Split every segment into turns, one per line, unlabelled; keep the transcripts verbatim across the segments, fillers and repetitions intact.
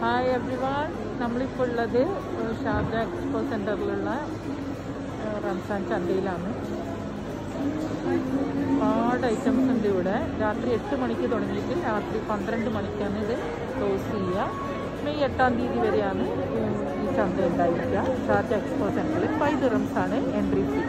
Hi everyone, നമ്മളിപ്പോൾ ഉള്ളത് Sharjah expo സെൻറ്ററിലുള്ള റംസാൻ ചന്തയിലാണ്. ഒരുപാട് ഐറ്റംസ് ഉണ്ട് ഇവിടെ. രാത്രി എട്ട് മണിക്ക് തുടങ്ങിയിട്ട് രാത്രി പന്ത്രണ്ട് മണിക്കാണ് ഇത് ക്ലോസ് ചെയ്യുക. മെയ് എട്ടാം തീയതി വരെയാണ് ഈ ചന്ത ഉണ്ടായിരിക്കുക. ഷാർജ എക്സ്പോ സെൻറ്ററിൽ ഫൈവ് ദിർഹംസ് ആണ് എൻട്രി ഫീ.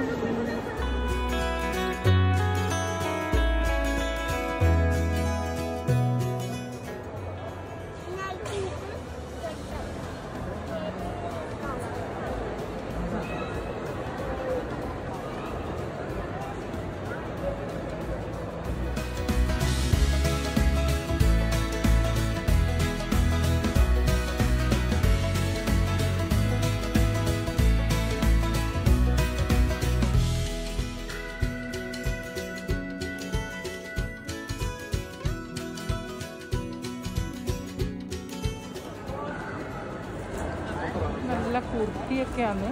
നല്ല കുർത്തിയൊക്കെയാണ്.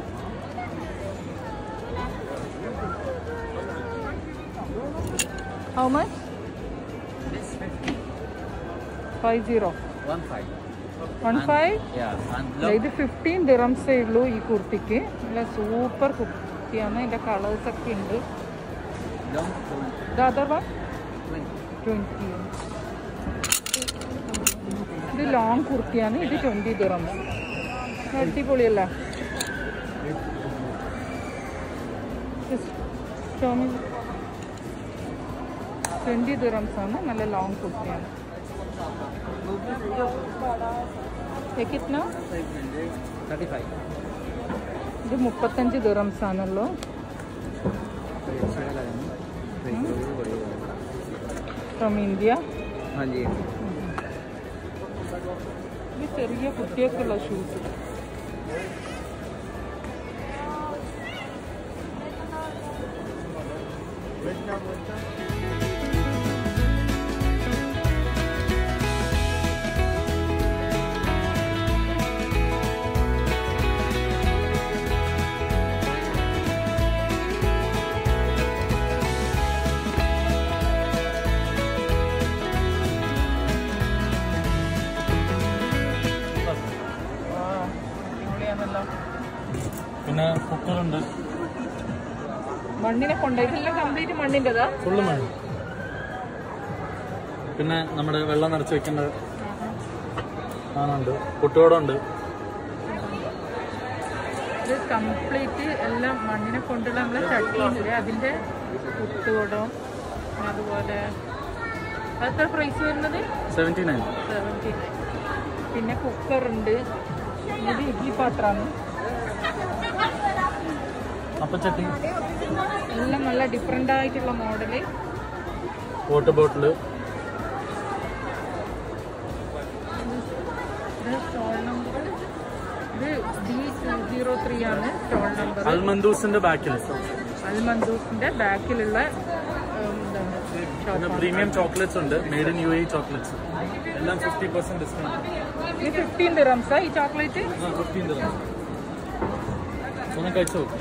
How much? Five zero.
One five.
One five?
Yeah.
ഇത് ഫിഫ്റ്റീൻ ദിറംസേ ഉള്ളൂ ഈ കുർത്തിക്ക്. നല്ല സൂപ്പർ കുർത്തിയാണ്. ഇതിൻ്റെ കളേഴ്സ് ഒക്കെ ഉണ്ട്. The other one? Twenty. ഇത് ലോങ് കുർത്തിയാണ്. ഇത് ട്വൻറ്റി ദിറംസ്. അടിപൊളിയല്ല. ട്വൻറ്റി ദിറംസ് ആണ്. നല്ല ലോങ് കുർത്തിയാണ്. ഇത് മുപ്പത്തഞ്ച് ദിറംസ് ആണല്ലോ. From India. ഇത് ചെറിയ കുട്ടികൾക്കുള്ള ഷൂസ്.
പിന്നെ കുക്കറുണ്ട്.
മണ്ണിനെ കൊണ്ട് ഇതെല്ലാം കംപ്ലീറ്റ് മണ്ണിൻ്റെതാ.
ഫുള്ള് മണ്ണ്. പിന്നെ നമ്മുടെ വെള്ളം നിറച്ച് വെക്കേണ്ട സാധനമുണ്ട്. കുട്ടിയോടുണ്ട്.
ഇത് കംപ്ലീറ്റ് എല്ലാം മണ്ണിനെ കൊണ്ടുള്ള നമ്മളെ ചട്ടിയില്ലേ അതിൻ്റെ കുട്ടുകൂടം. അതുപോലെ അതെത്ര പ്രൈസ് വരുന്നത്?
Seventy nine.
Seventy nine. പിന്നെ കുക്കറുണ്ട്. ഇത് ഇഡ്ലി പാത്രമാണ്.
അപ്പച്ചട്ടി
എല്ലാം നല്ല ഡിഫറെൻ്റ് ആയിട്ടുള്ള മോഡല്.
Water bottle.
ഇത് സ്റ്റോൾ നമ്പർ. ഇത് ഡി സീറോ ത്രീ ആണ് സ്റ്റോൾ നമ്പർ.
അൽമന്ദൂസിന്റെ ബാക്കിൽ
അൽമന്ദൂസിന്റെ ബാക്കിലുള്ള
പ്രീമിയം ചോക്ലേറ്റ്സ് ഉണ്ട്. Made in U A chocolates എല്ലാം ഫിഫ്റ്റി പെർസെന്റ് ഡിസ്കൗണ്ട്.
ഇത് ഫിഫ്റ്റീൻ ദിറംസാ ഈ ചോക്ലേറ്റ്?
Fifteen dirhams. ഒന്ന് കഴിച്ചു നോക്കും.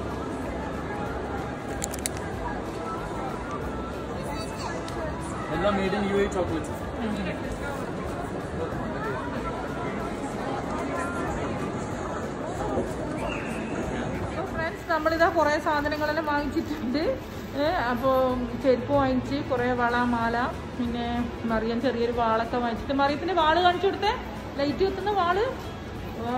എല്ലാം made in U A chocolates.
Friends, നമ്മളിതാ കുറേ സാധനങ്ങളെല്ലാം വാങ്ങിച്ചിട്ടുണ്ട്. അപ്പോൾ ചെരുപ്പ് വാങ്ങിച്ച്, കുറേ വള, മാല, പിന്നെ മറിയം ചെറിയൊരു വാളൊക്കെ വാങ്ങിച്ചിട്ട്. മറിയത്തിൻ്റെ വാള് കാണിച്ചു കൊടുത്തേ. ലൈറ്റ് വെക്കുന്ന വാള്. വാ,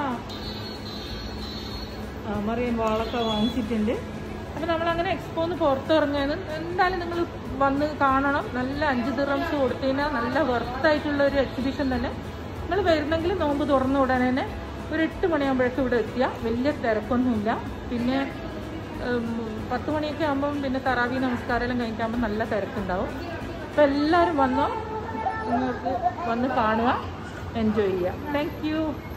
ആ മറിയം വാളൊക്കെ വാങ്ങിച്ചിട്ടുണ്ട്. അപ്പോൾ നമ്മളങ്ങനെ എക്സ്പോന്ന് പുറത്തിറങ്ങിയത്. എന്തായാലും നിങ്ങൾ വന്ന് കാണണം. നല്ല അഞ്ച് ദിറംസ് കൊടുത്തു കഴിഞ്ഞാൽ നല്ല വെർത്തായിട്ടുള്ള ഒരു എക്സിബിഷൻ തന്നെ. നിങ്ങൾ വരുന്നെങ്കിൽ നോമ്പ് തുറന്നു ഉടനെ തന്നെ ഒരു എട്ട് മണിയാകുമ്പോഴേക്കും ഇവിടെ എത്തിയാൽ വലിയ തിരക്കൊന്നുമില്ല. പിന്നെ പത്ത് മണിയൊക്കെ ആകുമ്പം പിന്നെ തറാവി നമസ്കാരം എല്ലാം കഴിഞ്ഞിട്ടാകുമ്പോൾ നല്ല തിരക്കുണ്ടാവും. അപ്പോൾ എല്ലാവരും വന്നോ, നിങ്ങൾക്ക് വന്ന് കാണുക, എൻജോയ് ചെയ്യുക. Thank U.